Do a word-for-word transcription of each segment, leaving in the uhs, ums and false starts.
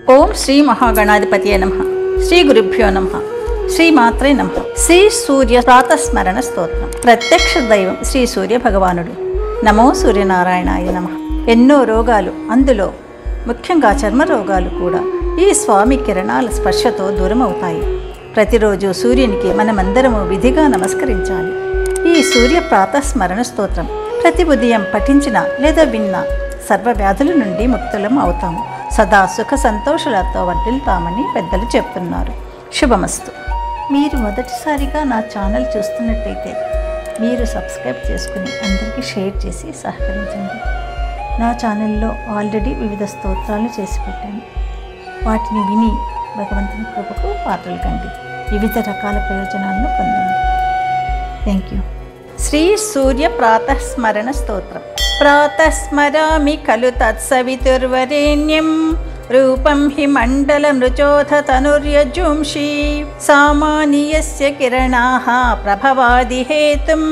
ఓం శ్రీ మహాగణాధిపతియే నమః. శ్రీ గురుభ్యో నమః. శ్రీ మాత్రే నమః. శ్రీ సూర్య ప్రాతస్మరణ స్తోత్రం. ప్రత్యక్ష దైవం శ్రీ సూర్య భగవానుడు. నమో సూర్యనారాయణాయ నమః. ఎన్నో రోగాలు, అందులో ముఖ్యంగా చర్మ రోగాలు కూడా ఈ స్వామి కిరణాల స్పర్శతో దూరం అవుతాయి. ప్రతిరోజు సూర్యునికి మనమందరము విధిగా నమస్కరించాలి. ఈ సూర్య ప్రాతస్మరణ స్తోత్రం ప్రతి ఉదయం పఠించిన లేదా విన్న సర్వ వ్యాధుల నుండి ముక్తులం అవుతాము. సదా సుఖ సంతోషాలతో వర్ధిల్తామని పెద్దలు చెప్తున్నారు. శుభమస్తు. మీరు మొదటిసారిగా నా ఛానల్ చూస్తున్నట్టయితే మీరు సబ్స్క్రైబ్ చేసుకుని అందరికీ షేర్ చేసి సహకరించండి. నా ఛానల్లో ఆల్రెడీ వివిధ స్తోత్రాలు చేసి పెట్టాను. వాటిని విని భగవంతుని కృపకు పాత్రలు కండి. వివిధ రకాల ప్రయోజనాలను పొందండి. Thank you. శ్రీ సూర్య ప్రాతస్మరణ స్తోత్రం. ప్రాతస్మరామి ఖలు తత్సవితుర్వరేణ్యం రూపం హి మండలమృచోథ తనుర్యజుంషి సామాన్యస్య కిరణాః ప్రభవాది హేతుం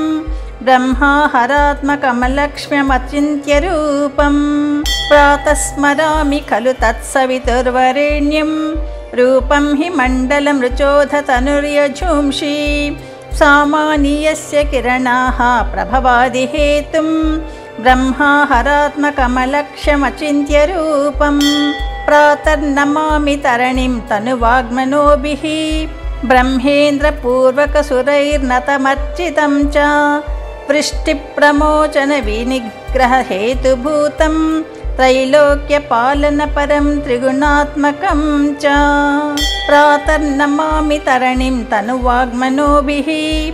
బ్రహ్మాహరాత్మకమలక్ష్మ్యమచింత్య రూపం. ప్రాతస్మరామి ఖలు తత్సవితుర్వరేణ్యం రూపం హి మండలమృచోథ తనుర్యజుంషి సామాన్యస్య కిరణాః ప్రభవాది హేతుం బ్రహ్మాహరాత్మకమలక్ష్యమచింత్య రూపం. ప్రాతర్నమామి తరణిం తనువాగ్మనోభిః బ్రహ్మేంద్రపూర్వకసురైర్నతమర్చితం చ వృష్టిప్రమోచన వినిగ్రహహేతుభూతం త్రైలోక్యపాలనపరం త్రిగుణాత్మకం చ. ప్రాతర్నమామి తరణిం తనువాగ్మనోభిః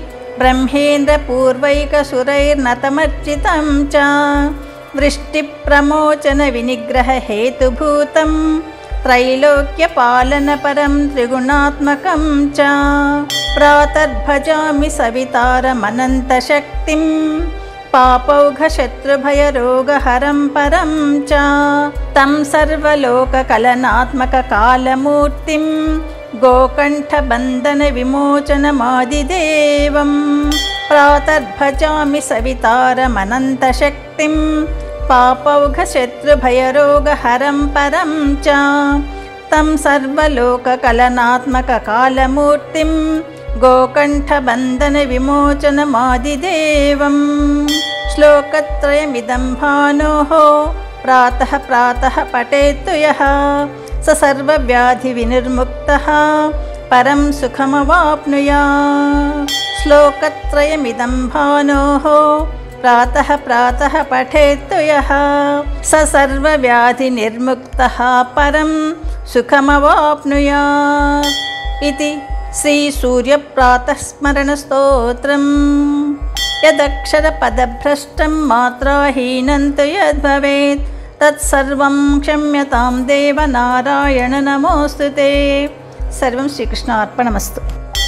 బ్రహ్మేంద్రపూర్వైకసురైర్నతమర్చితం చ వృష్టిప్రమోచన వినిగ్రహహేతుభూతం త్రైలోక్యపాలనపరం త్రిగుణాత్మకం చ. ప్రాతర్భజామి సవితారమనంతశక్తిం పాపౌఘశత్రుభయరోగహరం పరం చ తం సర్వలోకకలనాత్మకకాలమూర్తిం గోకంఠబంధన విమోచనమాదిదేవం. ప్రాతర్భజామి సవితారమనంతశక్తిం పాపౌఘశత్రుభయరోగహరం పరం చ తం సర్వలోకకలనాత్మకకాలమూర్తిం గోకంఠబంధన విమోచనమాదిదేవం. శ్లోకత్రయమిదం భానోః ప్రాతః ప్రాతః పఠేత్తు యః స సర్వవ్యాధి వినిర్ముక్తః పరం సుఖమవాప్నుయాత్. శ్లోకత్రయమిదం భానోః ప్రాతః ప్రాతః పఠేత్తు యః స సర్వవ్యాధి నిర్ముక్తః పరం సుఖమవాప్నుయాత్. ఇది శ్రీ సూర్య ప్రాతస్మరణ స్తోత్రం. యదక్షరపదభ్రష్టం మాత్రాహీనం తు యద్భవేత్ తత్సర్వం క్షమ్యతాం దేవ నారాయణ నమోస్తుతే. సర్వం శ్రీకృష్ణ అర్పణమస్తు.